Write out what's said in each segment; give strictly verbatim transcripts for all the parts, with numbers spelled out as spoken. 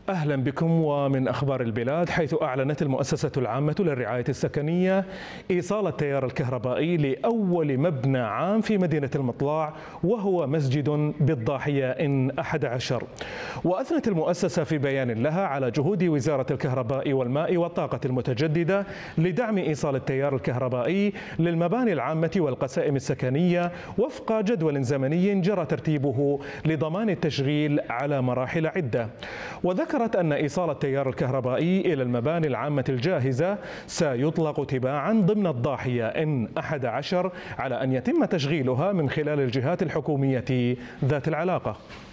أهلا بكم. ومن أخبار البلاد، حيث أعلنت المؤسسة العامة للرعاية السكنية إيصال التيار الكهربائي لأول مبنى عام في مدينة المطلع، وهو مسجد بالضاحية إن أحد عشر. وأثنت المؤسسة في بيان لها على جهود وزارة الكهرباء والماء والطاقة المتجددة لدعم إيصال التيار الكهربائي للمباني العامة والقسائم السكنية وفق جدول زمني جرى ترتيبه لضمان التشغيل على مراحل عدة. وذكرت أن إيصال التيار الكهربائي إلى المباني العامة الجاهزة سيطلق تباعا ضمن الضاحية إن أحد عشر، على أن يتم تشغيلها من خلال الجهات الحكومية ذات العلاقة.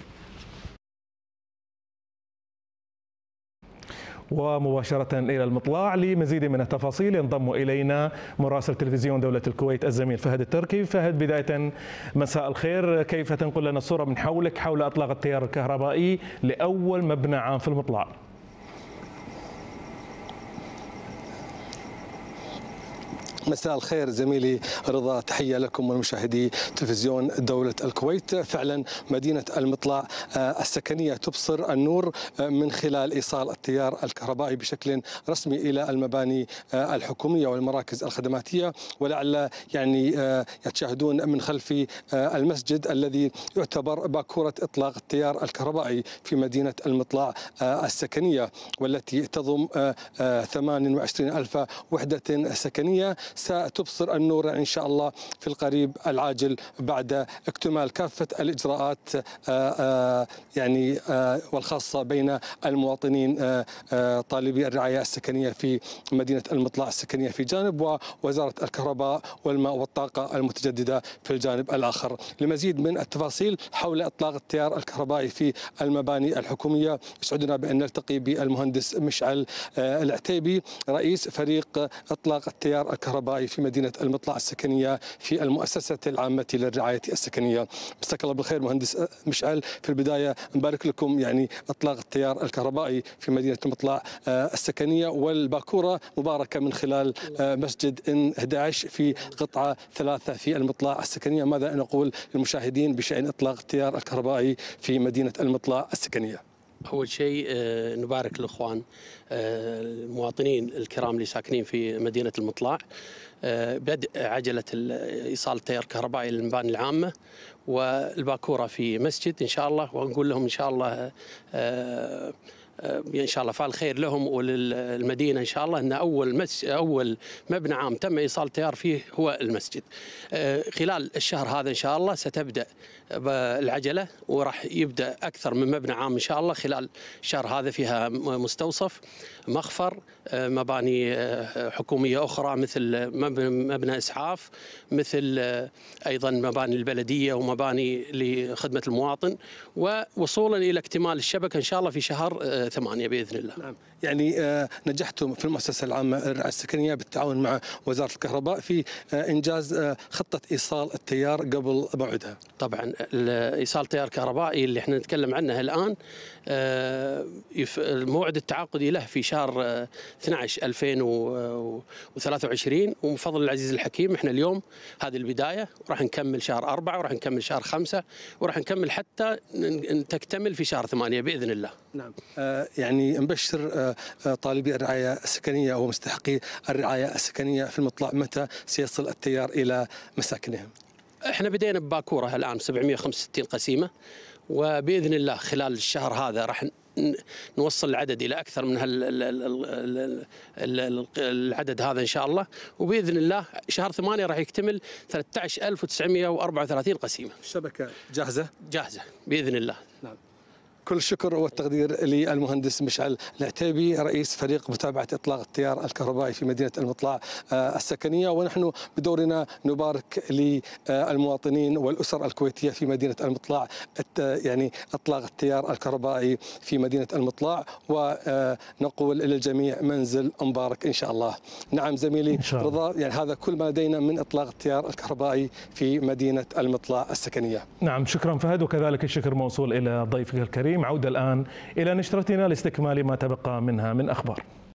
ومباشرة إلى المطلع لمزيد من التفاصيل ينضم إلينا مراسل تلفزيون دولة الكويت الزميل فهد التركي. فهد، بداية مساء الخير، كيف تنقل لنا الصورة من حولك حول إطلاق التيار الكهربائي لأول مبنى عام في المطلع؟ مساء الخير زميلي رضا، تحية لكم ولمشاهدي تلفزيون دولة الكويت. فعلا مدينة المطلع السكنية تبصر النور من خلال إيصال التيار الكهربائي بشكل رسمي إلى المباني الحكومية والمراكز الخدماتية، ولعل يعني تشاهدون من خلفي المسجد الذي يعتبر باكورة إطلاق التيار الكهربائي في مدينة المطلع السكنية، والتي تضم ثمانية وعشرين ألف وحدة سكنية ستبصر النور إن شاء الله في القريب العاجل بعد اكتمال كافة الإجراءات يعني والخاصة بين المواطنين طالبي الرعاية السكنية في مدينة المطلع السكنية في جانب، ووزارة الكهرباء والماء والطاقة المتجددة في الجانب الآخر. لمزيد من التفاصيل حول إطلاق التيار الكهربائي في المباني الحكومية، يسعدنا بأن نلتقي بالمهندس مشعل العتيبي، رئيس فريق إطلاق التيار الكهربائي في مدينة المطلع السكنية في المؤسسة العامة للرعاية السكنية. مساك الله بالخير مهندس مشعل. في البداية نبارك لكم يعني إطلاق التيار الكهربائي في مدينة المطلع السكنية، والباكورة مباركة من خلال مسجد إن أحد عشر في قطعة ثلاثة في المطلع السكنية. ماذا نقول للمشاهدين بشأن إطلاق التيار الكهربائي في مدينة المطلع السكنية؟ أول شيء نبارك الإخوان المواطنين الكرام اللي ساكنين في مدينة المطلع بدء عجلة إيصال التيار الكهربائي للمباني العامة والباكورة في مسجد إن شاء الله، ونقول لهم إن شاء الله ان شاء الله فعل خير لهم وللمدينه ان شاء الله ان اول مس اول مبنى عام تم ايصال التيار فيه هو المسجد. خلال الشهر هذا ان شاء الله ستبدا العجله، وراح يبدا اكثر من مبنى عام ان شاء الله خلال الشهر هذا، فيها مستوصف، مخفر، مباني حكوميه اخرى مثل مبنى اسعاف، مثل ايضا مباني البلديه ومباني لخدمه المواطن، ووصولا الى اكتمال الشبكه ان شاء الله في شهر ثمانية بإذن الله. نعم. يعني نجحتم في المؤسسة العامة للرعاية السكنية بالتعاون مع وزارة الكهرباء في إنجاز خطة إيصال التيار قبل موعدها. طبعا إيصال التيار الكهربائي اللي احنا نتكلم عنه الآن الموعد التعاقدي له في شهر اثني عشر ألفين وثلاثة وعشرين، ومن فضل العزيز الحكيم احنا اليوم هذه البداية، وراح نكمل شهر أربعة، وراح نكمل شهر خمسة، وراح نكمل حتى تكتمل في شهر ثمانية بإذن الله. نعم. آه يعني نبشر آه طالبي الرعاية السكنية ومستحقي الرعاية السكنية في المطلع، متى سيصل التيار إلى مساكنهم؟ احنا بدينا بباكورة الآن سبعمئة وخمسة وستين قسيمة، وبإذن الله خلال الشهر هذا راح نوصل العدد إلى أكثر من العدد هذا إن شاء الله، وبإذن الله شهر ثمانية راح يكتمل ثلاثة عشر ألف وتسعمئة وأربعة وثلاثين قسيمة. الشبكة جاهزة؟ جاهزة بإذن الله. نعم. كل الشكر والتقدير للمهندس مشعل العتيبي، رئيس فريق متابعة إطلاق التيار الكهربائي في مدينة المطلع السكنية. ونحن بدورنا نبارك للمواطنين والأسر الكويتية في مدينة المطلع يعني إطلاق التيار الكهربائي في مدينة المطلع، ونقول للجميع منزل مبارك إن شاء الله. نعم زميلي رضا، يعني هذا كل ما لدينا من إطلاق التيار الكهربائي في مدينة المطلع السكنية. نعم، شكرا فهد، وكذلك الشكر موصول إلى ضيفك الكريم. عودة الآن إلى نشرتنا لاستكمال ما تبقى منها من أخبار.